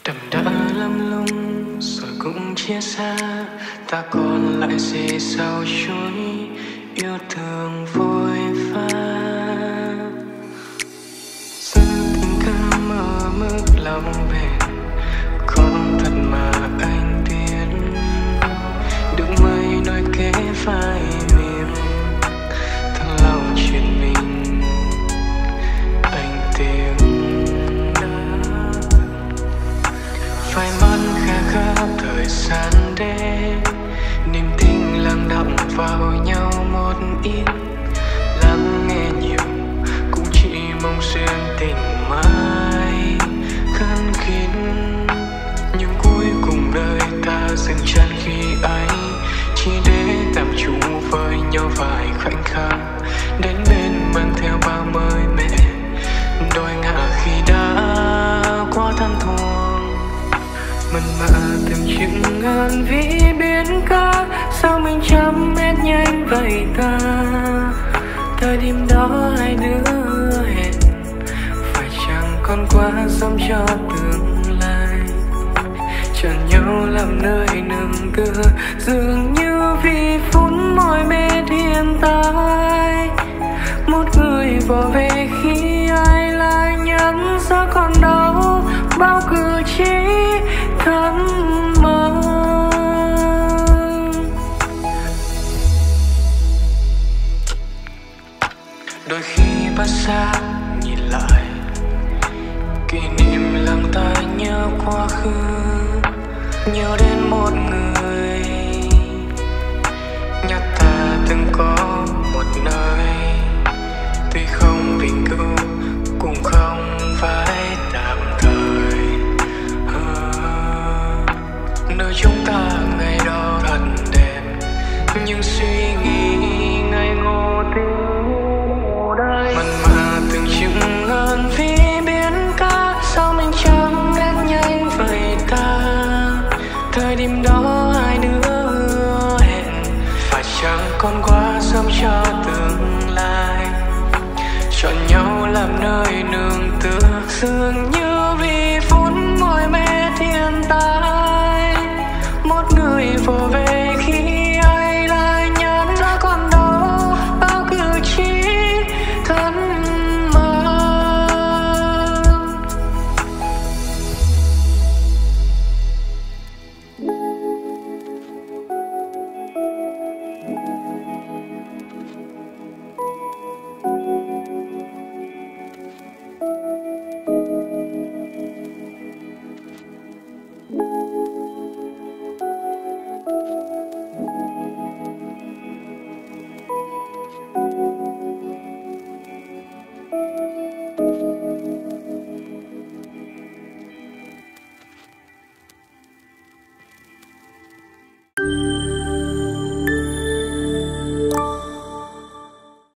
Đậm đã lắm lung rồi cũng chia xa, ta còn lại gì sau chuỗi yêu thương vội vã. Giữ tình cảm ở mức lòng bền, có thật mà anh biết. Được mây đôi kế vai mềm, thật lòng chuyện mình anh tiếng phai mất khe khá thời gian để niềm tin lắng đọng vào nhau một ít. Lắng nghe nhiều cũng chỉ mong duyên tình mãi khăn kín, nhưng cuối cùng đời ta dừng chân khi ấy chỉ để tạm trụ với nhau vài khoảnh khắc, đến bên mang theo bao mới mẻ đôi ngã khi đã quá thân thuộc. Mặn mà từng chừng ngàn vĩ biến ca, sao mình chăm hết nhanh vậy ta. Thời điểm đó hai đứa hẹn, phải chăng còn quá sớm cho tương lai. Chọn nhau làm nơi nương tựa, dường như vì phút mỏi mệt hiện tại. Một người bỏ về khi ai lại nhận ra còn đâu bao cử chỉ thẫn mơ. Đôi khi bắt xa nhìn lại, kỷ niệm làm ta nhớ quá khứ, nhớ đến một người nhắc ta từng có một nơi, tuy không vĩnh cửu cũng không phải tạm thời. Nơi chúng ta ngày đó thật đẹp, nhưng suy nghĩ ngây ngô tiếng đây. Mặn mà từng chừng ngàn vĩ biến ca, sao mình chẳng biết nhanh vậy ta. Thời điểm đó hai đứa hẹn, phải chăng còn quá sớm cho tương lai. Chọn nhau làm nơi nương tựa, dường như vì phút mỏi mệt hiện tại. Một người vồ về khi ai lại nhận ra còn đâu bao cử chỉ thẫn mơ.